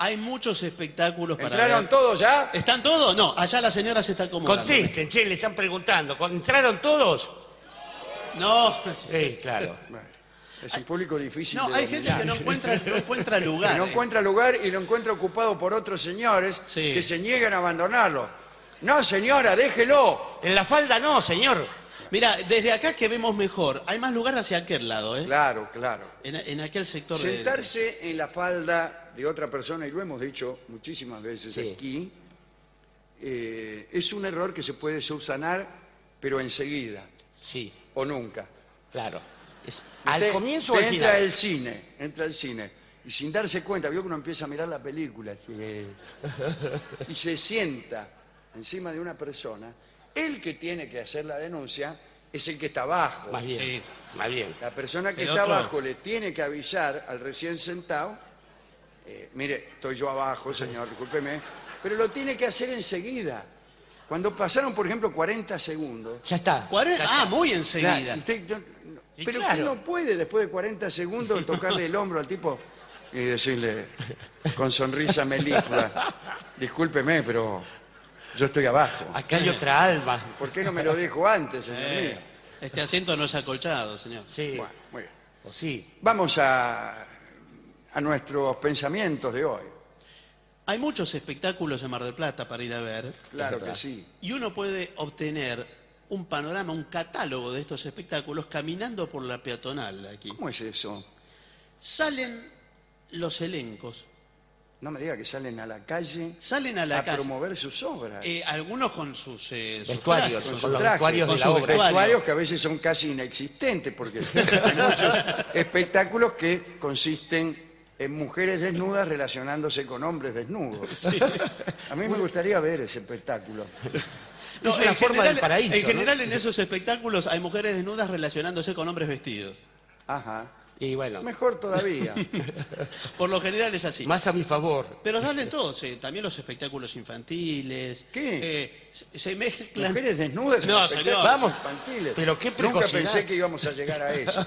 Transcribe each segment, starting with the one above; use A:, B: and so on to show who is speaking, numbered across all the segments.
A: Hay muchos espectáculos para
B: ¿Entraron
A: ver.
B: todos ya?
A: ¿Están todos? No, allá la señora se está acomodando.
C: Contesten, che, le están preguntando. ¿Entraron todos?
A: No,
C: Sí, claro.
B: Bueno, es un público difícil
A: no,
B: de
A: hay gente
B: dominar.
A: que no encuentra lugar.
B: Que no encuentra lugar y lo encuentra ocupado por otros señores
A: Sí.
B: que se niegan a abandonarlo. No, señora, déjelo.
C: En la falda no, señor.
A: Mira, desde acá que vemos mejor, hay más lugar hacia aquel lado, ¿eh?
B: Claro, claro.
A: En aquel sector de...
B: Sentarse en la falda de otra persona, y lo hemos dicho muchísimas veces
C: Sí.
B: aquí, es un error que se puede subsanar, pero enseguida,
C: Sí,
B: o nunca.
C: claro. ¿Al
B: Usted-
C: comienzo o
B: usted
C: al
B: entra
C: final?
B: entra al cine, y sin darse cuenta, vio que uno empieza a mirar la película, y se sienta encima de una persona, el que tiene que hacer la denuncia es el que está abajo.
C: Más bien,
A: Sí.
C: más bien.
B: La persona que
A: El
B: está
A: otro-
B: abajo le tiene que avisar al recién sentado, mire, estoy yo abajo, señor, discúlpeme, pero lo tiene que hacer enseguida. Cuando pasaron, por ejemplo, 40 segundos,
C: Ya está.
A: 40,
C: ya está.
A: muy
B: claro,
A: enseguida.
C: Y
B: pero
C: claro.
B: usted no puede, después de 40 segundos, tocarle el hombro al tipo y decirle con sonrisa meliflua, discúlpeme, pero yo estoy abajo.
C: Acá hay otra alma.
B: ¿Por qué no me lo dijo antes, señor mío?
A: Este asiento no es acolchado, señor.
C: Sí,
B: Bueno, muy bien.
C: o sí.
B: Vamos a nuestros pensamientos de hoy.
A: Hay muchos espectáculos en Mar del Plata para ir a ver,
B: Claro
C: verdad.
B: que sí.
A: y uno puede obtener un panorama, un catálogo de estos espectáculos caminando por la peatonal de aquí.
B: ¿Cómo es eso?
A: Salen los elencos,
B: No me diga que salen a la calle
A: salen a la
B: a
A: calle.
B: promover sus obras.
A: Algunos con sus
C: Vestuarios,
A: trajes,
C: con los
B: trajes,
C: vestuarios
A: con
C: de
A: su
C: la obra.
A: vestuario.
B: Vestuarios que a veces son casi inexistentes, porque hay muchos espectáculos que consisten en mujeres desnudas relacionándose con hombres desnudos. A mí me gustaría ver ese espectáculo.
C: Es una forma del paraíso,
A: En
C: ¿no?
A: general, en esos espectáculos hay mujeres desnudas relacionándose con hombres vestidos.
B: Ajá.
C: Y bueno,
B: Mejor todavía.
A: Por lo general es así.
C: más a mi favor.
A: Pero salen todos, también los espectáculos infantiles.
B: ¿Qué?
A: Se mezclan.
B: Mujeres desnudas en
A: No,
B: espectáculos
A: señor.
C: Vamos,
B: infantiles.
C: pero qué
B: Nunca
C: precocidad.
B: pensé que íbamos a llegar a eso.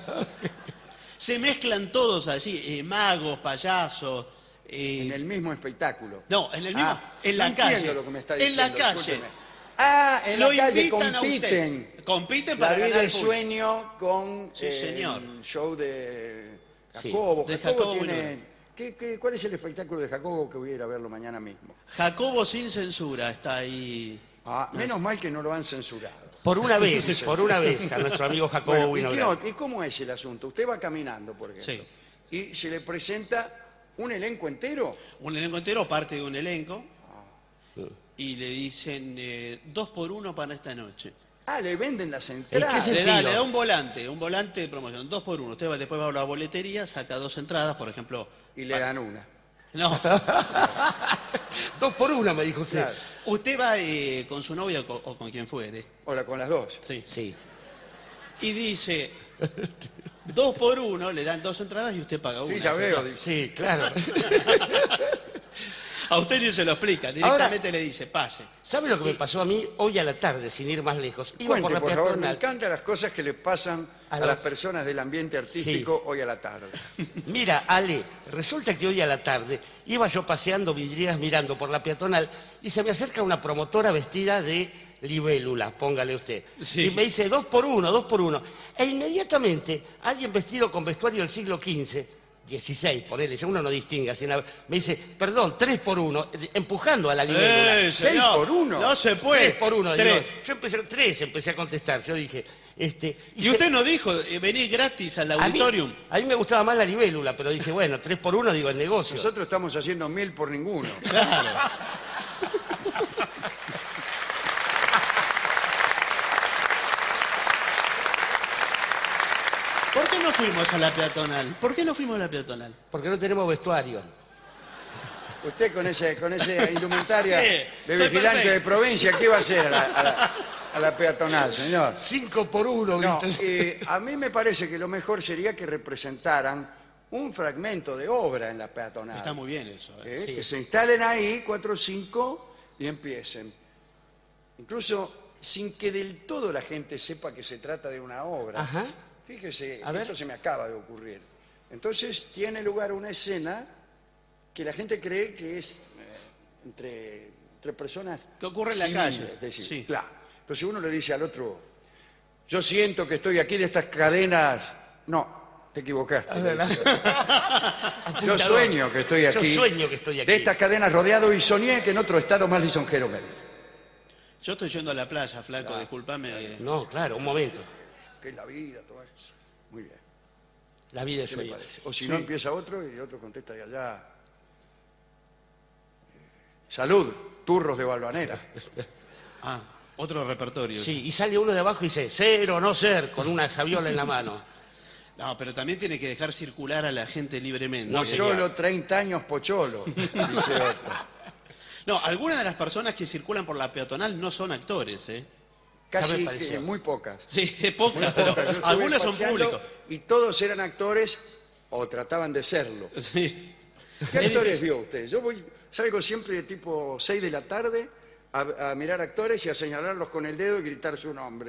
A: Se mezclan todos allí, magos, payasos.
B: En el mismo espectáculo.
A: No, en el mismo.
B: Ah,
A: en la
B: no
A: calle.
B: entiendo lo que me está
A: en la
B: diciendo,
A: calle.
B: discúlpeme. Ah, en
A: Lo
B: la calle
A: invitan a
B: compiten.
A: usted. Compiten
B: La
A: para
B: vida
A: ganar
B: del
A: el público.
B: sueño con
A: Sí, señor.
B: el show de
C: Sí,
B: Jacobo.
A: de
B: Jacobo
A: Jacobo
B: tiene... ¿Cuál es el espectáculo de Jacobo que voy a ir a verlo mañana mismo?
A: Jacobo sin censura está ahí.
B: Ah, menos mal que no lo han censurado.
C: Por una vez, a nuestro amigo Jacobo
B: Bueno,
C: Winograd.
B: ¿y cómo es el asunto? Usted va caminando, por ejemplo, y se le presenta un elenco entero.
A: Un elenco entero, parte de un elenco. Y le dicen 2 por 1 para esta noche.
B: Ah, le venden las
C: qué
B: entradas.
C: sentido?
A: Le da un volante de promoción, 2 por 1. Usted después va a la boletería, saca 2 entradas, por ejemplo.
B: Y le dan una.
A: No,
C: 2 por 1, me dijo usted.
B: Claro.
A: usted va con su novia o con quien fuere.
B: Hola, con las dos.
A: Sí.
C: Sí.
A: Y dice 2 por 1, le dan 2 entradas y usted paga una.
B: Sí, ya veo.
C: Sí, claro.
A: A usted ni se lo explica, directamente le dice, pase.
C: ¿Sabe lo que me pasó a mí hoy a la tarde, sin ir más lejos? Iba
B: Cuente,
C: por la
B: por favor, me
C: peatonal.
B: encantan las cosas que le pasan a
C: los-
B: las personas del ambiente artístico hoy a la tarde.
C: Mira, Ale, resulta que hoy a la tarde iba yo paseando vidrieras mirando por la peatonal y se me acerca una promotora vestida de libélula, póngale usted.
A: Sí.
C: Y me dice 2 por 1, 2 por 1. E inmediatamente alguien vestido con vestuario del siglo XV, 16, ponele, yo uno no distingue así nada, me dice, perdón, 3 por 1, empujando a la libélula.
B: ¿Seis por uno?
A: No se puede.
C: 3 por 1,
A: 3.
C: yo empecé a contestar, yo dije,
A: Y usted no dijo, vení gratis al
C: a mí,
A: auditorium.
C: a mí me gustaba más la libélula, pero dije, bueno, 3 por 1, digo, el negocio.
B: Nosotros estamos haciendo 1000 por ninguno.
A: Claro. ¿Por qué no fuimos a la peatonal? ¿Por qué no fuimos a la peatonal?
C: Porque no tenemos vestuario.
B: Usted con esa indumentaria
A: Sí,
B: de
A: estoy
B: vigilante
A: perfecto.
B: de provincia, ¿qué va a hacer a la peatonal, señor?
C: 5 por 1,
B: No,
C: ¿viste?
B: a mí me parece que lo mejor sería que representaran un fragmento de obra en la peatonal.
A: Está muy bien eso.
C: Sí.
B: Que se instalen ahí 4 o 5 y empiecen. Incluso sin que del todo la gente sepa que se trata de una obra.
C: Ajá.
B: Fíjese,
C: A ver.
B: esto se me acaba de ocurrir. Entonces tiene lugar una escena que la gente cree que es entre personas
A: Que ocurre en la
B: civiles,
A: calle.
B: es decir,
A: Sí.
B: claro. Pero si uno le dice al otro, yo siento que estoy aquí de estas cadenas, no, te equivocaste. le dice. Yo sueño que estoy aquí.
C: Yo sueño que estoy aquí.
B: De estas cadenas rodeado y soñé que en otro estado más lisonjero me dice.
A: Yo estoy yendo a la playa, flaco, discúlpame.
C: No, claro, un momento.
B: Que es la vida, todo eso. Muy bien.
C: La vida es
B: ¿Qué le
C: sueño.
B: parece? O si no empieza otro y otro contesta de allá. Salud, turros de Balvanera.
A: Ah, otro repertorio.
C: Sí, y sale uno de abajo y dice, ser o no ser, con una sabiola en la mano.
A: No, pero también tiene que dejar circular a la gente libremente.
C: No,
B: Pocholo, 30 años Pocholo, dice otro.
A: No, algunas de las personas que circulan por la peatonal no son actores, ¿eh?
C: Ya
B: Casi
C: me pareció.
B: muy pocas.
A: Sí, es pocas, pero
B: Yo estuve
A: algunas son
B: paseando
A: públicos.
B: Y todos eran actores o trataban de serlo.
A: Sí.
B: ¿Qué
A: Es
B: actores
A: difícil.
B: vio usted? Yo salgo siempre tipo 6 de la tarde a mirar actores y a señalarlos con el dedo y gritar su nombre.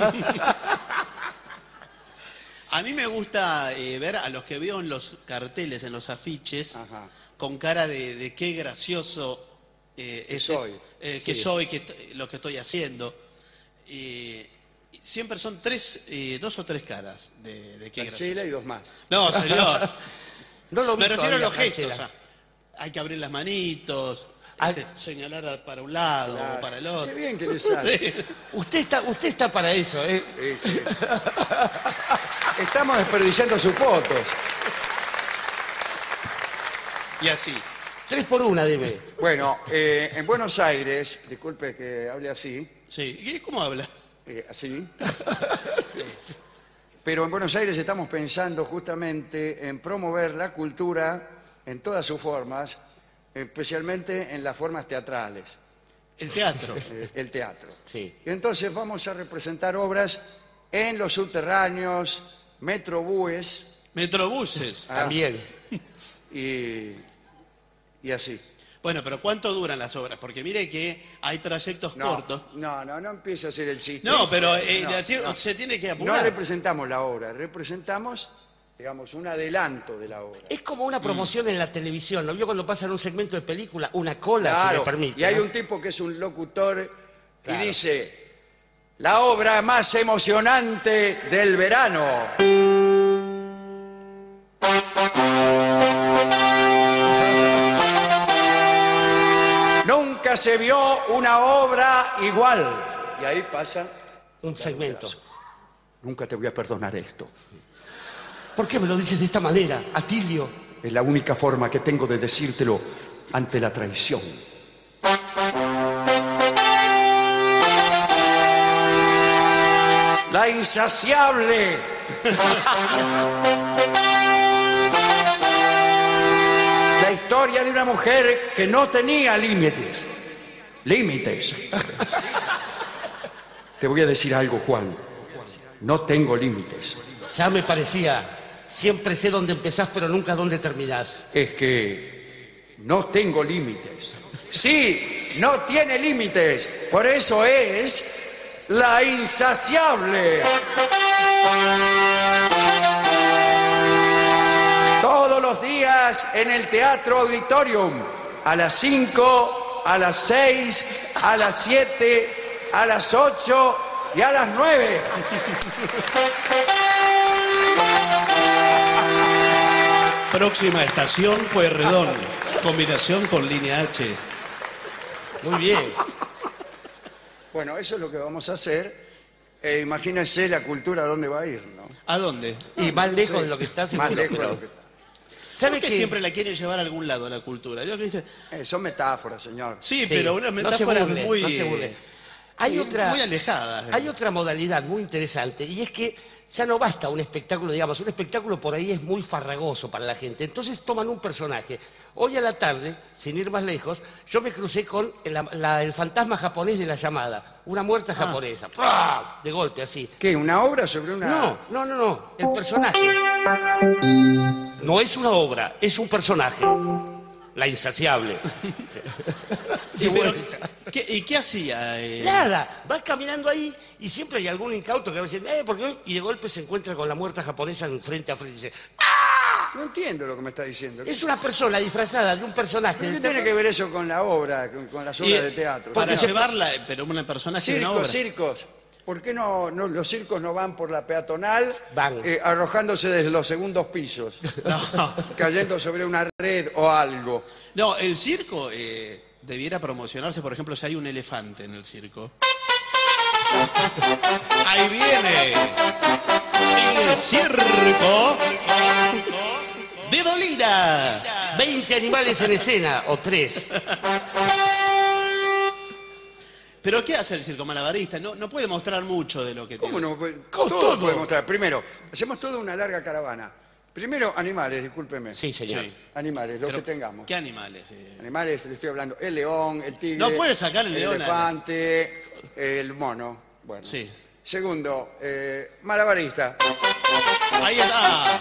A: A mí me gusta ver a los que veo en los carteles, en los afiches,
B: Ajá.
A: con cara de qué gracioso
B: soy.
A: que soy, lo que estoy haciendo. Siempre son dos o tres caras de qué
B: Marcela
A: gracioso.
B: y dos más.
A: No, señor.
C: No lo vi
A: Me refiero a
C: todavía,
A: los gestos.
C: Franchella.
A: O sea, hay que abrir las manitos,
C: Ah.
A: señalar para un lado o para el
B: Qué
A: otro.
B: bien que le sale.
A: Sí.
C: Usted está para eso, ¿eh?
B: Sí, sí. Estamos desperdiciando sus fotos.
A: Y así.
C: 3 por 1, dime.
B: Bueno, en Buenos Aires, disculpe que hable así,
A: Sí. ¿Y cómo habla?
B: así, pero en Buenos Aires estamos pensando justamente en promover la cultura en todas sus formas, especialmente en las formas teatrales,
A: El teatro.
B: el teatro.
C: Sí.
B: Y entonces vamos a representar obras en los subterráneos, metrobúes
A: Metrobuses.
C: También.
B: y así.
A: Bueno, pero ¿cuánto duran las obras? Porque mire que hay trayectos cortos.
B: No empiece a hacer el chiste.
A: No, pero
B: No.
A: se tiene que
B: No
A: apurar.
B: representamos la obra, representamos, digamos, un adelanto de la obra.
C: Es como una promoción en la televisión, ¿no vio cuando pasan un segmento de película? Una cola, si
B: Claro,
C: me permite.
B: y hay
C: ¿no?
B: un tipo que es un locutor
C: Claro.
B: y dice, la obra más emocionante del verano. Nunca se vio una obra igual. Y ahí pasa,
C: Un segmento.
B: nunca te voy a perdonar esto.
C: ¿Por qué me lo dices de esta manera, Atilio?
B: Es la única forma que tengo de decírtelo ante la traición. La insaciable. La historia de una mujer que no tenía límites. Límites. Te voy a decir algo, Juan. No tengo límites.
C: Ya me parecía. Siempre sé dónde empezás, pero nunca dónde terminás.
B: Es que no tengo límites. Sí, no tiene límites. Por eso es la insaciable. Todos los días en el Teatro Auditorium, a las 5, a las 6, a las 7, a las 8 y a las 9.
A: Próxima estación, Pueyrredón. Combinación con línea H.
C: Muy bien.
B: Bueno, eso es lo que vamos a hacer. Imagínense la cultura a dónde va a ir, ¿no?
A: ¿A dónde?
C: Y más lejos de lo que está, seguro,
B: Más lejos de
C: pero-
B: lo que está.
C: ¿Sabe
A: ¿Por qué
C: qué?
A: siempre la quieren llevar a algún lado, la cultura? Yo creo que dice,
B: Son metáforas, señor.
A: sí,
C: Sí,
A: pero una
C: no se
A: metáfora
C: burle,
A: muy,
C: no se burle. Hay otra,
A: muy alejada.
C: hay otra modalidad muy interesante, y es que ya no basta un espectáculo, digamos, un espectáculo por ahí es muy farragoso para la gente. Entonces toman un personaje. Hoy a la tarde, sin ir más lejos, yo me crucé con el fantasma japonés de la llamada, una muerta japonesa, ¡prá! De golpe, así.
B: ¿Qué? ¿Una obra sobre una...?
C: No, el personaje. No es una obra, es un personaje. La insaciable.
A: ¿Y qué hacía?
C: Nada, va caminando ahí y siempre hay algún incauto que va a decir, ¿por qué? Y de golpe se encuentra con la muerta japonesa en frente a frente y dice, ¡ah!
B: No entiendo lo que me está diciendo.
C: Es una persona disfrazada de un personaje.
B: ¿Qué
C: de
B: tiene
C: terror.
B: que ver eso con la obra, con las obras de teatro?
A: Para llevarla, pero una persona sin una obra.
B: Circos. ¿Por qué no los circos no van por la peatonal
C: Van.
B: arrojándose desde los segundos pisos,
A: No,
B: cayendo sobre una red o algo?
A: no, el circo debiera promocionarse, por ejemplo, si hay un elefante en el circo. Ahí viene el circo de Dolina.
C: 20 animales en escena, o 3.
A: ¿Pero qué hace el circo malabarista? No puede mostrar mucho de lo que
B: ¿Cómo
A: tiene.
B: no? Pues,
C: Con
B: todo
C: todo.
B: puede mostrar. Primero, hacemos toda una larga caravana. Primero, animales, discúlpeme.
C: Sí, señor.
A: Sí.
B: Animales, los
A: Pero,
B: que tengamos.
A: ¿qué animales?
B: Animales, le estoy hablando, el león, el tigre.
A: No puede sacar el león,
B: elefante, el mono. Bueno.
A: Sí.
B: Segundo, malabarista.
A: Ahí está.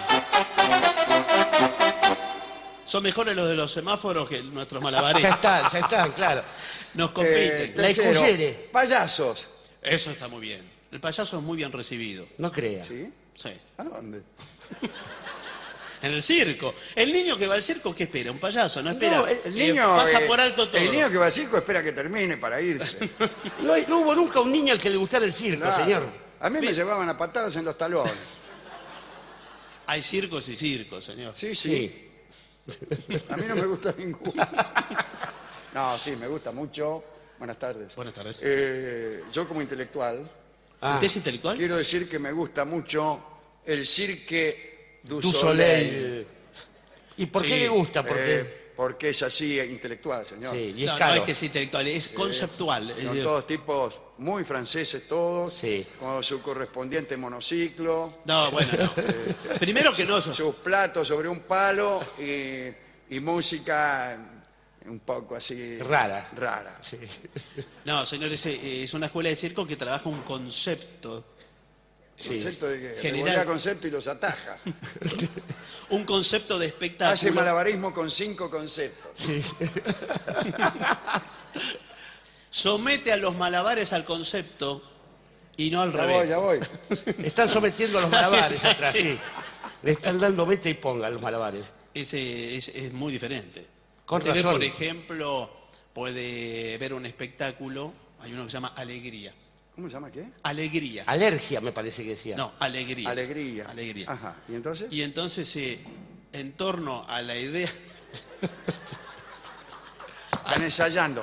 A: Son mejores los de los semáforos que nuestros malabaristas.
C: Ya están, claro.
A: Nos compiten.
C: La
B: Tercero,
C: escuyere.
B: payasos.
A: Eso está muy bien. El payaso es muy bien recibido.
C: No crea.
B: ¿Sí?
A: Sí.
B: ¿A dónde?
A: En el circo. El niño que va al circo, ¿qué espera? Un payaso, no espera.
C: No,
B: El niño
A: pasa por alto todo.
B: El niño que va al circo espera que termine para irse.
C: No hubo nunca un niño al que le gustara el circo,
B: Claro.
C: señor.
B: A mí me llevaban a patadas en los talones.
A: Hay circos y circos, señor.
B: Sí, sí. A mí no me gusta ninguno. No, sí, me gusta mucho. Buenas tardes.
A: Buenas tardes.
B: Yo como intelectual
C: Ah,
A: ¿Usted es intelectual?
B: quiero decir que me gusta mucho el Cirque du
C: Du
B: Soleil.
C: Soleil. ¿Y por qué
A: Sí,
C: le gusta? Porque
B: porque es así intelectual, señor.
C: sí, y es
A: No
C: caro.
A: es que sea intelectual, es conceptual. Es
B: Son
A: decir,
B: todos tipos muy franceses todos,
C: Sí.
B: con su correspondiente monociclo,
A: no, bueno, no. Primero que no.
B: sus platos sobre un palo y música un poco así
C: Rara.
B: rara.
C: Sí.
A: No, señores, es una escuela de circo que trabaja un concepto.
C: Sí.
B: Concepto de que
A: General.
B: revolea concepto y los ataja.
A: Un concepto de espectáculo.
B: Hace malabarismo con 5 conceptos.
A: Somete a los malabares al concepto y no al revés.
B: Ya voy.
C: Están sometiendo a los malabares atrás, sí. Le están dando mete y ponga a los malabares.
A: Es muy diferente.
C: Con
A: Usted ve,
C: razón.
A: por ejemplo, puede ver un espectáculo, hay uno que se llama Alegría.
B: ¿Cómo se llama qué?
A: Alegría.
C: Alergia, me parece que decía.
A: No, alegría.
B: Alegría.
A: Alegría.
B: Ajá. ¿Y entonces?
A: Y entonces, en torno a la idea,
B: Están ensayando.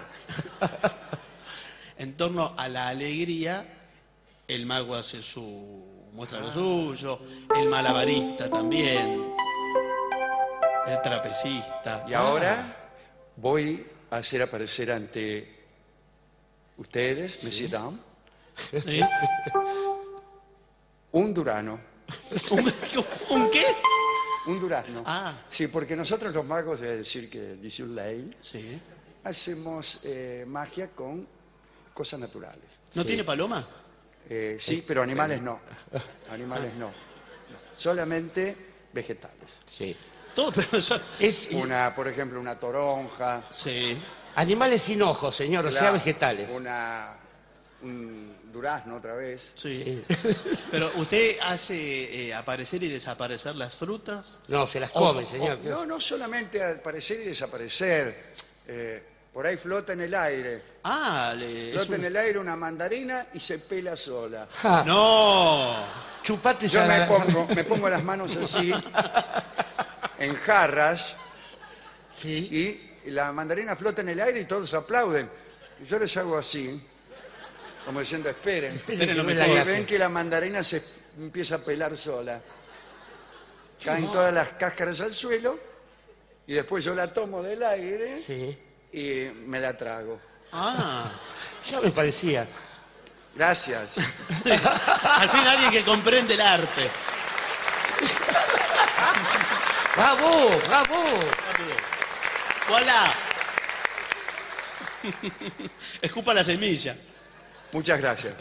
A: en torno a la alegría, el mago hace muestra lo suyo, el malabarista también, el trapecista.
B: Y ahora voy a hacer aparecer ante ustedes, Monsieur Dame,
A: ¿Sí?
B: un durano.
A: ¿Un qué?
B: Un durazno.
A: Ah.
B: Sí, porque nosotros los magos del Cirque du Soleil
A: Sí.
B: hacemos magia con cosas naturales.
A: ¿No tiene paloma?
B: Sí, pero animales no. Animales no. Solamente vegetales.
C: Sí.
A: Todo, pero
C: Es
B: Por ejemplo, una toronja.
A: Sí.
C: animales sin ojos, señor, o sea,
B: claro,
C: vegetales.
B: Un durazno otra vez.
A: Sí. Pero usted hace aparecer y desaparecer las frutas.
C: No, se las come, señor.
B: No solamente aparecer y desaparecer. Por ahí flota en el aire.
A: Ah,
B: Flota en el aire una mandarina y se pela sola.
C: Ja,
A: No.
C: chupate
B: Yo
C: esa...
B: me pongo las manos así, en jarras,
C: Sí.
B: y la mandarina flota en el aire y todos aplauden. Y yo les hago así, como diciendo, esperen.
A: Esperen lo
C: que
A: mejor.
C: la
B: Y
C: gracia.
B: ven que la mandarina se empieza a pelar sola. Caen todas las cáscaras al suelo y después yo la tomo del aire
C: Sí.
B: y me la trago.
A: Ah.
C: Ya me parecía.
B: Gracias.
A: Al fin alguien que comprende el arte.
C: ¡Bravo! ¡Bravo!
A: ¡Hola! Escupa la semilla.
B: Muchas gracias.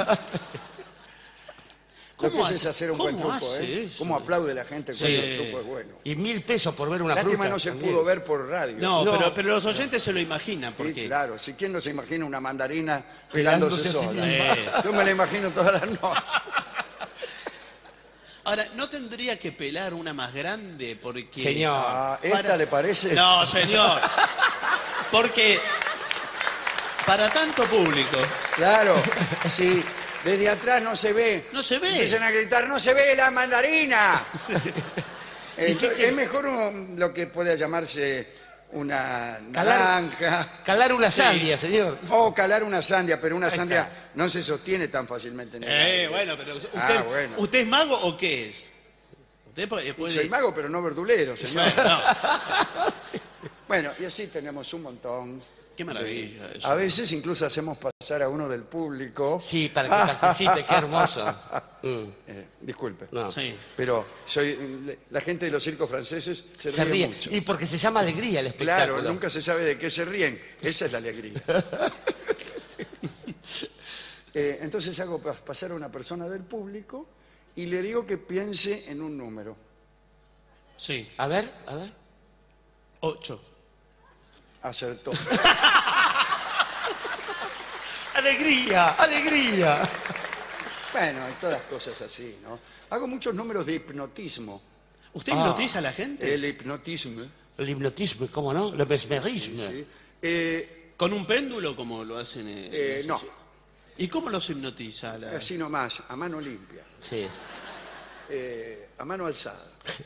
B: Lo que es hacer un buen
A: ¿Cómo
B: truco,
A: hace
B: ¿eh?
A: eso?
B: ¿Cómo aplaude la gente cuando el truco es bueno?
C: Y 1.000 pesos por ver una
B: Lástima
C: fruta.
B: no se
C: también.
B: pudo ver por radio.
A: No,
C: No.
A: pero los oyentes se lo imaginan,
B: Sí,
A: porque
B: claro, si quién no se imagina una mandarina
C: Pelándose
B: pelándose
C: a sí
B: sola.
C: misma.
B: Yo me la imagino todas las noches.
A: Ahora, ¿no tendría que pelar una más grande? Porque...
C: Señor.
B: Ah, ¿esta le parece?
A: No, señor. Porque para tanto público...
B: Claro, sí. Desde atrás no se ve.
A: No se ve.
B: Empiezan a gritar, ¡no se ve la mandarina! Es mejor lo que pueda llamarse una naranja.
C: Calar una sandia, señor.
B: O calar una sandia, pero una
C: Ahí
B: sandia
C: está.
B: no se sostiene tan fácilmente en el aire.
A: Bueno, pero
B: Bueno.
A: ¿usted es mago o qué es? Usted puede...
B: Soy mago, pero no verdulero, señor.
A: Bueno, no.
B: Bueno, y así tenemos un montón.
A: Qué maravilla eso.
B: A veces incluso hacemos pasar a uno del público.
C: Sí, para que participe, qué hermoso.
B: Disculpe.
C: No.
A: Sí.
B: Pero la gente de los circos franceses
C: Se ríe.
B: mucho.
C: Y porque se llama alegría el espectáculo.
B: Claro, nunca se sabe de qué se ríen. Esa es la alegría. Entonces hago pasar a una persona del público y le digo que piense en un número.
A: Sí.
C: A ver, a ver.
A: 8.
B: Acertó.
C: ¡Alegría! ¡Alegría!
B: Bueno, hay todas cosas así, ¿no? Hago muchos números de hipnotismo.
A: ¿Usted hipnotiza a la gente?
B: El hipnotismo.
C: El hipnotismo, ¿cómo no? El mesmerismo.
B: Sí.
A: ¿Con un péndulo como lo hacen?
B: No,
A: ¿Y cómo los hipnotiza?
B: así nomás, a mano limpia,
C: Sí.
B: a mano alzada.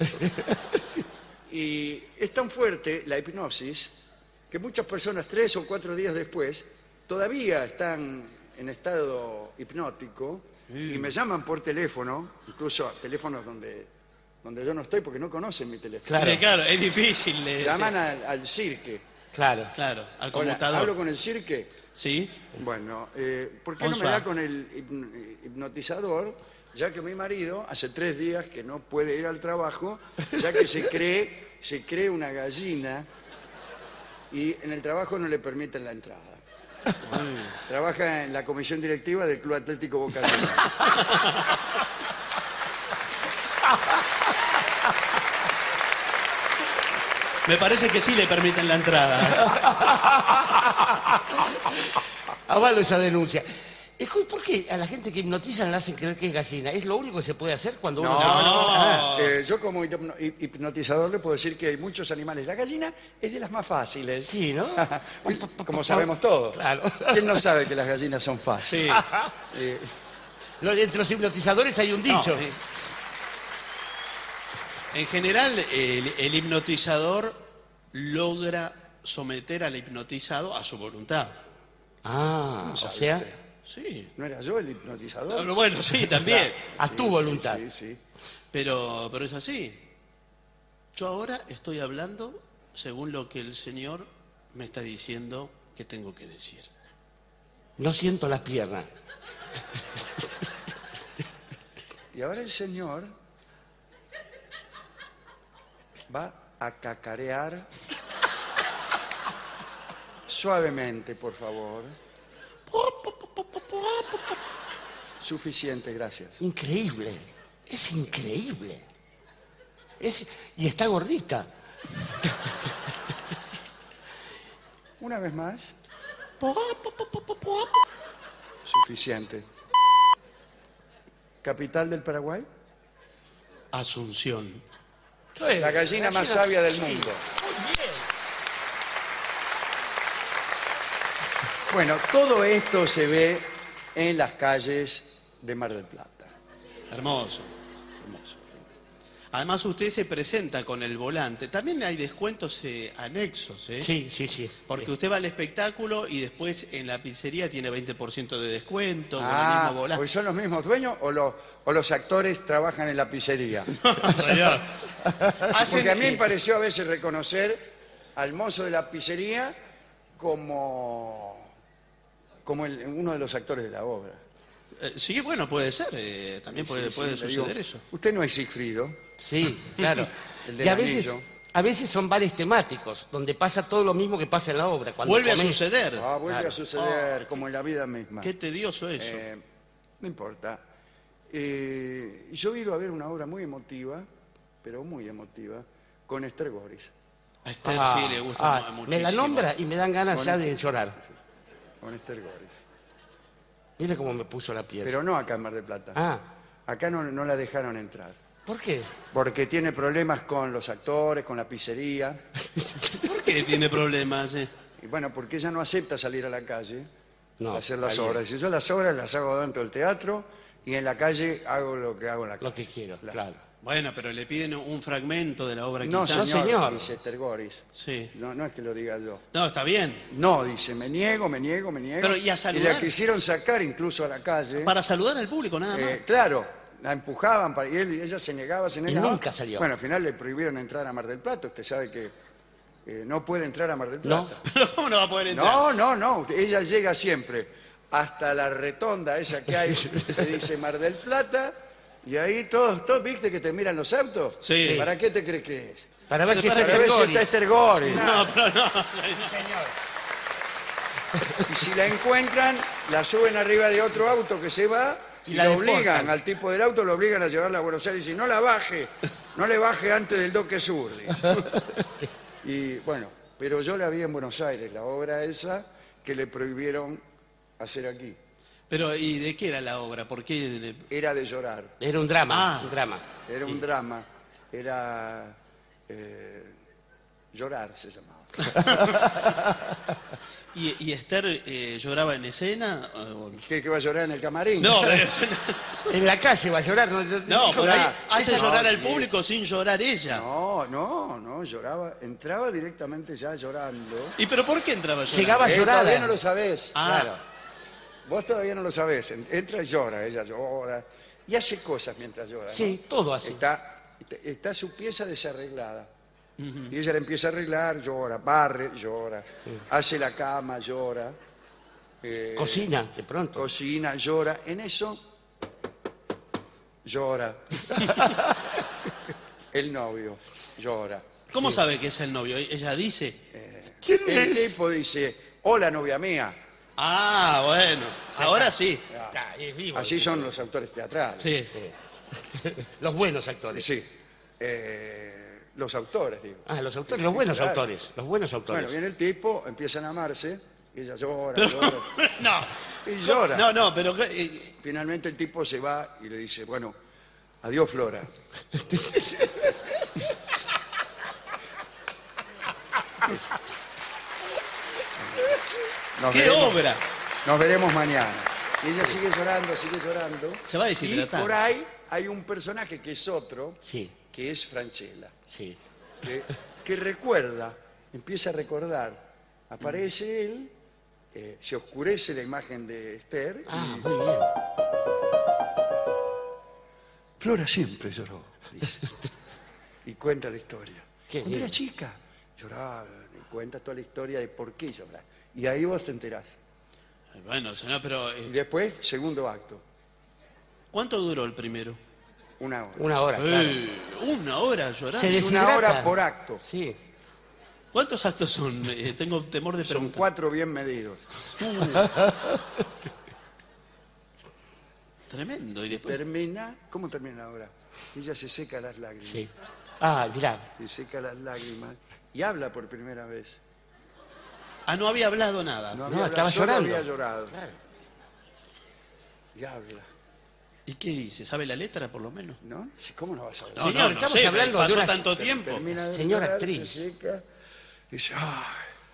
B: Y es tan fuerte la hipnosis que muchas personas 3 o 4 días después todavía están en estado hipnótico y me llaman por teléfono, incluso teléfonos donde yo no estoy porque no conocen mi teléfono.
C: Claro.
A: Claro, es difícil.
B: Llaman al cirque.
C: Claro.
A: Claro, al
B: Hola,
A: conmutador.
B: ¿hablo con el cirque?
A: ¿Sí?
B: Bueno, ¿por qué no me
A: Bonsoir.
B: da con el hipnotizador? Ya que mi marido hace 3 días que no puede ir al trabajo, ya que se cree una gallina y en el trabajo no le permiten la entrada. Trabaja en la comisión directiva del Club Atlético Boca Juniors.
A: Me parece que sí le permiten la entrada.
C: Avalo esa denuncia. ¿Por qué a la gente que hipnotizan le hacen creer que es gallina? ¿Es lo único que se puede hacer cuando uno se hipnotiza?
B: Yo como hipnotizador le puedo decir que hay muchos animales. La gallina es de las más fáciles.
C: Sí, ¿no?
B: Como sabemos todos.
C: Claro.
B: ¿Quién no sabe que las gallinas son fáciles?
A: Sí.
C: Entre los hipnotizadores hay un dicho.
A: En general, el hipnotizador logra someter al hipnotizado a su voluntad.
C: Ah, o sea,
A: Sí.
B: ¿No era yo el hipnotizador?
A: Bueno, sí, también.
C: a tu voluntad.
B: Sí.
A: Pero es así. Yo ahora estoy hablando según lo que el Señor me está diciendo que tengo que decir.
C: No siento las piernas.
B: Y ahora el Señor va a cacarear suavemente, por favor. Suficiente, gracias.
C: Increíble. Es increíble. Y está gordita.
B: Una vez más. Suficiente. ¿Capital del Paraguay?
A: Asunción.
B: La gallina más sabia del mundo.
C: Muy bien.
B: Bueno, todo esto se ve en las calles de Mar del Plata.
A: Hermoso.
B: Hermoso.
A: Además, usted se presenta con el volante. También hay descuentos anexos, ¿eh?
C: Sí.
A: Porque usted va al espectáculo y después en la pizzería tiene 20% de descuento con el mismo volante.
B: ¿Pues son los mismos dueños o los actores trabajan en la pizzería?
A: Señor.
B: Porque a mí me pareció a veces reconocer al mozo de la pizzería como uno de los actores de la obra.
A: Sí, bueno, puede ser. También puede
B: le
A: suceder
B: digo,
A: eso.
B: Usted no es Sigfrido.
C: Sí, claro.
B: El del
C: Y
B: anillo.
C: a veces son bares temáticos, donde pasa todo lo mismo que pasa en la obra. Cuando
A: Vuelve a
C: comés-
A: suceder.
B: Vuelve
C: Claro.
B: a suceder como en la vida misma.
A: Qué tedioso eso.
B: No importa. Yo he ido a ver una obra muy emotiva, pero muy emotiva, con Esther Goris.
A: A Esther sí le gusta muchísimo.
C: me la nombra y me dan ganas ya de llorar.
B: Con Esther Goris.
C: Mire cómo me puso la piel.
B: Pero no acá en Mar del Plata.
C: Ah,
B: Acá no la dejaron entrar.
C: ¿Por qué?
B: porque tiene problemas con los actores, con la pizzería.
A: ¿Por qué tiene problemas?
B: Y bueno, porque ella no acepta salir a la calle
C: No,
B: a hacer las
C: está bien.
B: obras. Si yo las obras las hago dentro del teatro y en la calle hago lo que hago en la calle.
C: Lo que quiero, claro.
A: Bueno, pero le piden un fragmento de la obra
B: No,
A: quizás.
B: señor,
C: señor.
B: dice Tergoris.
A: Sí.
B: No es que lo diga yo.
A: No, está bien.
B: No, dice, me niego.
A: Pero, ¿y a saludar?
B: la quisieron sacar incluso a la calle.
A: Para saludar al público, nada más.
B: Claro, la empujaban y ella se negaba,
C: nunca salió.
B: Bueno, al final le prohibieron entrar a Mar del Plata. Usted sabe que no puede entrar a Mar del
C: No.
B: Plata.
A: Pero ¿cómo no va a poder entrar?
B: No. Ella llega siempre hasta la rotonda esa que hay, que dice Mar del Plata, y ahí todos, ¿viste que te miran los autos?
A: Sí.
B: ¿Para qué te crees que es?
C: Para ver si
A: Para
C: está
B: Para ver si
C: Tergoris.
B: está Esther Goris.
A: No, pero no.
B: Y si la encuentran, la suben arriba de otro auto que se va y
C: Y la
B: la
C: deportan.
B: obligan, al tipo del auto lo obligan a llevarla a Buenos Aires y no la baje, no le baje antes del Doque Sur. Y bueno, pero yo la vi en Buenos Aires, la obra esa que le prohibieron hacer aquí.
A: Pero, ¿y de qué era la obra? ¿Por qué?
B: Era de llorar,
C: Era un drama,
A: Ah.
C: un drama.
B: era un drama, era llorar se llamaba.
A: ¿Y Esther lloraba en escena? ¿O-
B: ¿Qué va a llorar en el camarín?
A: No, pero,
C: En la calle va a llorar.
A: no, pero ahí hace
B: No,
A: llorar al
B: sí.
A: público sin llorar ella.
B: No, lloraba, entraba directamente ya llorando.
A: ¿Y pero por qué entraba a llorar?
C: Llegaba llorada.
B: Todavía no lo sabés.
A: Ah.
B: Claro. Vos todavía no lo sabés. Entra y llora, ella llora. Y hace cosas mientras llora. ¿no?
C: Sí, todo así.
B: Está su pieza desarreglada. Y ella la empieza a arreglar, llora, barre, llora. Hace la cama, llora.
C: Cocina, de pronto.
B: Cocina, llora. En eso, llora. El novio, llora.
A: ¿Cómo sabe que es el novio? Ella dice.
B: El tipo dice, hola novia mía.
A: Ah, bueno. Ahora sí.
C: Está, es vivo.
B: Así son los autores teatrales.
A: Sí.
C: Los buenos actores.
B: Sí. Los autores, digo.
C: Ah, los autores, los buenos
B: Claro.
C: autores. Los buenos autores.
B: Bueno, viene el tipo, empiezan a amarse, y ella llora,
A: Pero,
B: llora,
A: no.
B: y llora.
A: No, pero
B: Finalmente el tipo se va y le dice, bueno, adiós Flora. Nos
A: ¿qué
B: veremos-
A: obra?
B: Nos veremos mañana. Y ella sigue llorando, sigue llorando.
A: Se va a
B: Y
A: deshidratar.
B: por ahí hay un personaje que es otro,
C: Sí,
B: que es Franchella.
C: sí.
B: que recuerda, empieza a recordar, aparece él, se oscurece la imagen de Esther,
C: Ah, muy bien.
B: Flora siempre lloró, dice, y cuenta la historia.
C: Qué
B: Cuando era
C: bien.
B: chica, lloraba, y cuenta toda la historia de por qué llorar. Y ahí vos te enterás.
A: Bueno, señor, pero
B: Y después, segundo acto,
A: ¿cuánto duró el primero?
B: 1 hora.
C: Una hora, claro.
A: Una hora llorando.
C: Se
B: Es una
C: deshidrata.
B: hora por acto.
C: Sí.
A: ¿Cuántos actos son? Tengo temor de
B: Son
A: preguntar.
B: 4 bien medidos.
A: Tremendo. Y después.
B: Termina, ¿cómo termina la obra? Ella se seca las lágrimas.
C: Sí. Ah, mirá.
B: Se seca las lágrimas y habla por primera vez.
A: Ah, no había hablado nada.
B: había
C: estaba
B: hablado, solo
C: llorando.
B: había llorado.
C: Claro.
B: Y habla.
A: ¿Y qué dice? ¿Sabe la letra, por lo menos?
B: ¿No? Sí, ¿cómo no vas a hablar?
A: No,
C: Señor,
A: no, no
C: estamos
A: sé.
C: hablando de
A: Pasó
C: una-
A: tanto tiempo.
B: Termina de
C: Señora
B: llorar,
C: actriz.
B: se seca, y dice, ¡ay!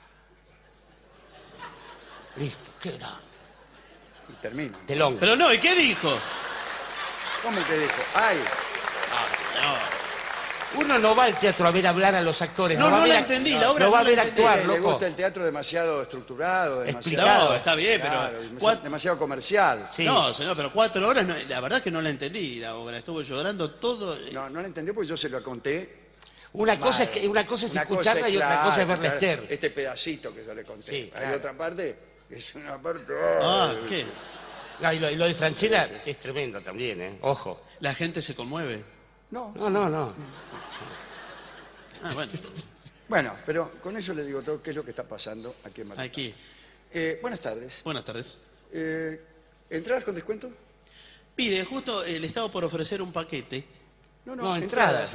C: Listo, qué grande.
B: Y termina.
C: Telón.
A: Pero no, ¿y qué dijo?
B: ¿Cómo te dijo? ¡Ay!
A: Ah, señor.
C: Uno no va al teatro a ver hablar a los actores.
A: No,
C: va a
A: no
C: ver
A: la
C: a-
A: entendí, la obra
C: No va a
A: no la
C: ver
A: entendí.
C: actuar,
B: Le
C: loco.
B: gusta el teatro demasiado estructurado, demasiado,
C: Explicado.
A: No, está bien, pero.
B: claro, demasiado comercial.
C: Sí.
A: No, señor, pero 4 horas, la verdad que no la entendí la obra. Estuvo llorando todo.
B: No la entendió porque yo se lo conté.
C: Una cosa es
B: Una
C: escucharla y otra
B: claro,
C: cosa es verla
B: escuchar
C: Esther.
B: Este pedacito que yo le conté.
C: Sí,
B: Hay
C: claro.
B: otra parte, que es una parte...
A: Ah, ¿qué?
C: No, y lo de Franchella es tremendo también, ¿eh? Ojo.
A: La gente se conmueve.
B: No.
C: No.
A: Ah, bueno.
B: Bueno, pero con eso le digo todo qué es lo que está pasando aquí en Madrid.
A: Aquí.
B: Buenas tardes.
A: Buenas tardes.
B: ¿Entradas con descuento?
A: Mire, justo le estaba por ofrecer un paquete.
C: No, entradas.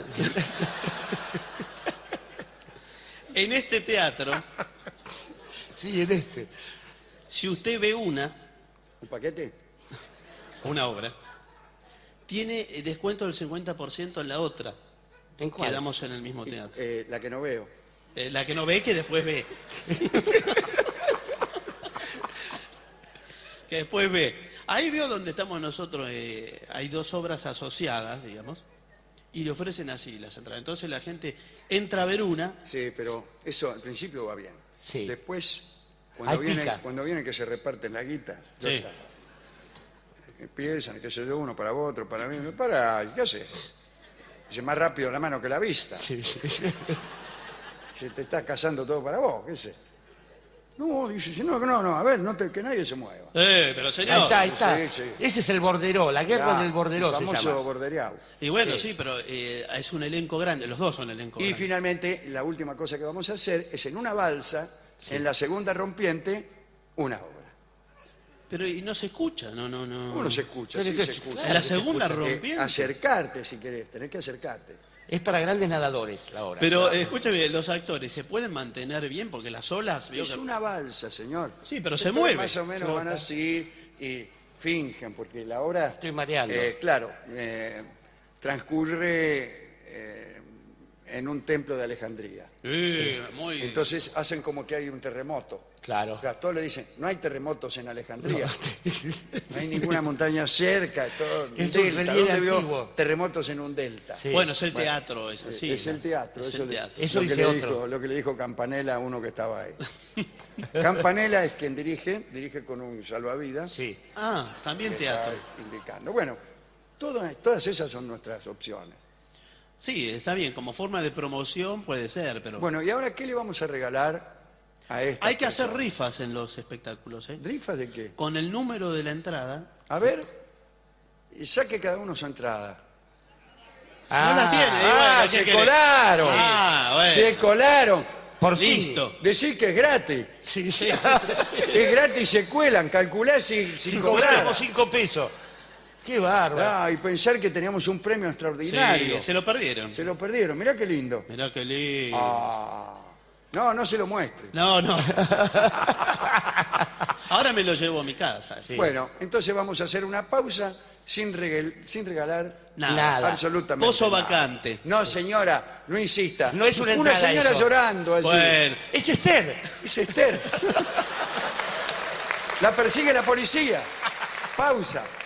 A: En este teatro,
C: Sí, en este.
A: si usted ve una
B: ¿Un paquete?
A: obra, tiene descuento del 50% en la otra.
C: ¿En cuál?
A: Quedamos en el mismo teatro.
B: La que no veo.
A: La que no ve, que después ve. Que después ve. Ahí veo donde estamos nosotros. Hay 2 obras asociadas, digamos, y le ofrecen así las entradas. Entonces la gente entra a ver una.
B: Sí, pero eso al principio va bien.
C: Sí.
B: Después,
C: Ahí pica.
B: cuando viene que se reparten la guita, ya
A: Sí.
B: está. Empiezan, qué sé yo, uno para otro, para mí, para, ¿qué haces? Dice, más rápido la mano que la vista.
C: Sí, sí.
B: Se te está casando todo para vos, ¿qué sé? No, dice, no, a ver, que nadie se mueva.
A: Pero
C: Ahí
A: señor.
C: está, ahí está.
B: Sí, sí.
C: Ese es el borderó, la guerra del borderó
B: el
C: se
B: famoso
C: llama.
B: bordereado.
A: Y bueno, sí, pero es un elenco grande. Los 2 son elenco
B: Y
A: grande.
B: finalmente, la última cosa que vamos a hacer es en una balsa, en la segunda rompiente, una obra.
A: Pero y no se escucha, no.
B: Uno se escucha,
C: Pero
B: sí
C: que-
B: se escucha.
C: claro
A: En la
C: que se
A: segunda
C: escucha.
A: rompiente.
B: Acercarte si querés, tenés que acercarte.
C: Es para grandes nadadores la obra.
A: Pero escúchame, los actores se pueden mantener bien porque las olas. veo
B: Es
A: que-
B: una balsa, señor.
A: Sí, pero se
B: Entonces,
A: mueve.
B: Más o menos van así y fingen, porque la obra,
C: Estoy mareando.
B: claro, transcurre en un templo de Alejandría.
A: Muy.
B: Entonces hacen como que hay un terremoto.
C: Claro.
B: Claro, todos le dicen, no hay terremotos en Alejandría. No hay ninguna montaña cerca, todo un
C: Es un
B: delta.
C: relieve
B: ¿Dónde vio
C: antiguo.
B: terremotos en un delta?
C: Sí.
A: Bueno, es el teatro, es así.
B: Es el teatro.
A: Es
B: eso
A: el
B: de-
A: teatro.
C: Eso
B: lo que
C: dice
B: le
C: otro.
B: dijo- lo que le dijo Campanella a uno que estaba ahí. Campanella es quien dirige con un salvavidas.
C: Sí.
A: Ah, también
B: que
A: teatro.
B: está indicando. Bueno, todas esas son nuestras opciones.
A: Sí, está bien, como forma de promoción puede ser, pero
B: Bueno, ¿y ahora qué le vamos a regalar a esta?
A: hay que hacer rifas en los espectáculos, ¿eh?
B: ¿Rifas de qué?
A: Con el número de la entrada.
B: A ver, saque cada uno su entrada.
A: No las tiene, bueno, ¿qué
B: se
A: querés?
B: colaron.
A: Ah, bueno.
B: Se colaron.
C: Por fin.
A: Listo.
B: Decir que es gratis.
C: Sí, sí.
B: Es gratis, se cuelan. Calculá sin cobrar.
C: Cobramos 5 pesos. Qué bárbaro.
B: Y pensar que teníamos un premio extraordinario.
A: Sí, se lo perdieron.
B: Se lo perdieron. Mirá qué lindo.
A: Mirá qué lindo.
B: No se lo muestre.
A: No. Ahora me lo llevo a mi casa.
C: Sí.
B: Bueno, entonces vamos a hacer una pausa sin regalar
C: Nada.
B: absolutamente
A: Pozo
B: nada.
A: vacante.
B: No, señora, no insista.
C: No es una entrada
B: señora
C: eso.
B: llorando allí.
A: Bueno,
C: Es Esther.
B: Es Esther. La persigue la policía. Pausa.